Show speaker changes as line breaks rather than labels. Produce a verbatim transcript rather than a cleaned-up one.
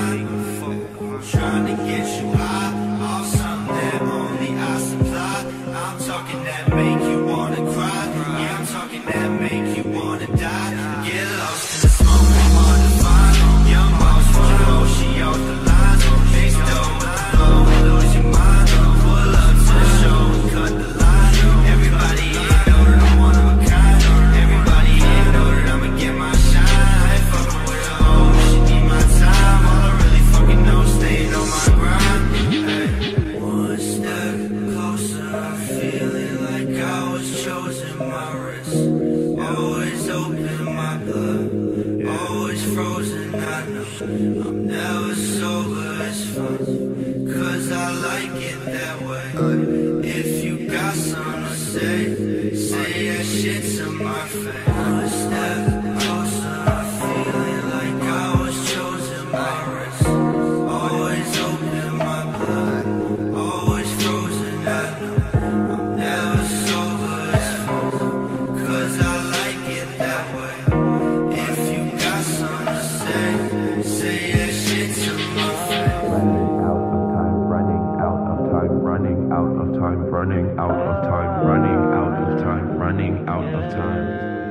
I'm trying to get you high off something that only I supply. I'm talking that make you wanna cry. Yeah, I'm talking that make you wanna die. Get lost in the smoke, I'm hard to find. Young boss, flow, she off the line. Mixed up with the flow, lose your mind. Pull up to the show and cut the line. Everybody here know that I'm one of a kind. Everybody here know that I'ma get my shine. I ain't fucking with a hoe, she need my time. All I really fucking know, staying on my grind. Hey. One step closer, I'm feeling like I was chosen. My wrist always open, my blood always frozen. I know I'm never sober, it's fun, cause I like it that way. If you got something to say, say that shit to my face. One step closer, I'm feeling like I was chosen. My wrist always open, my blood always frozen. I know I'm never sober, it's fun, cause I like it that way. If you got something to say, say that shit to my face.
Running out of time, running out of time, running out of time, running out of time, running out of time, running out of time.